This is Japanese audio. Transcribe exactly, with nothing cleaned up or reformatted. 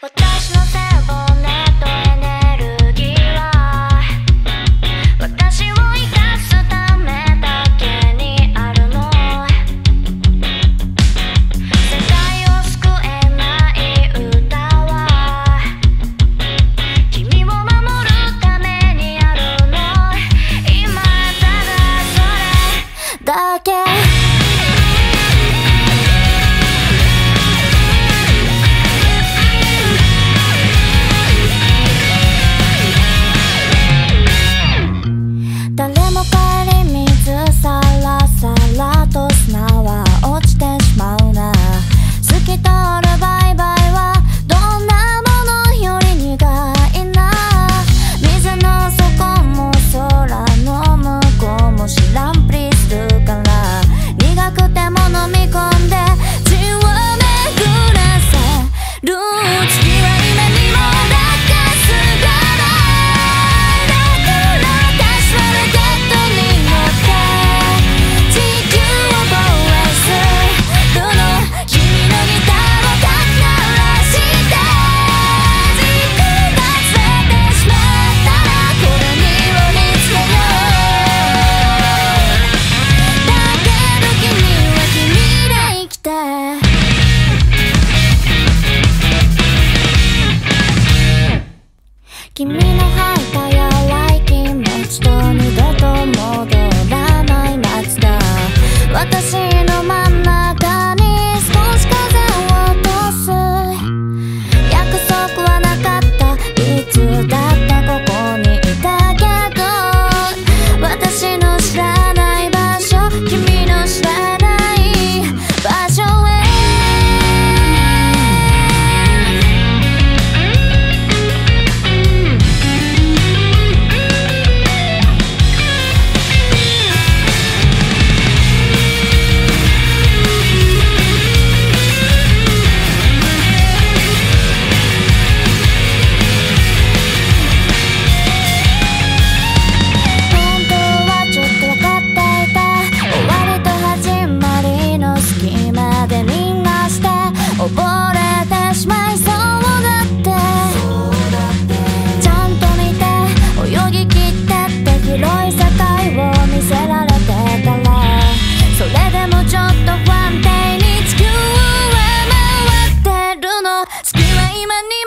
私の背骨とエネルギーは私を生かすためだけにあるの。世界を救えない歌は君を守るためにあるの。今ただそれだけ。誰も帰り水さらさらと砂は落ちてしまうな。透き通るバイバイはどんなものより苦いな。水の底も空の向こうも知らんぷりするから、苦くても飲み込んで血を巡らせる。月は今にも抱かすから君の吐いた弱い気持ちと二度と戻らない夏だ。私の真ん中に少し風を落とす。約束はなかった、いつだってここにいたけど、私の知らない場所、君の知らない場所へ溺れてしまいそうだって。ちゃんと見て泳ぎ切ってって広い世界を見せられてたら、それでもちょっと不安定に地球は回ってるの。月は今に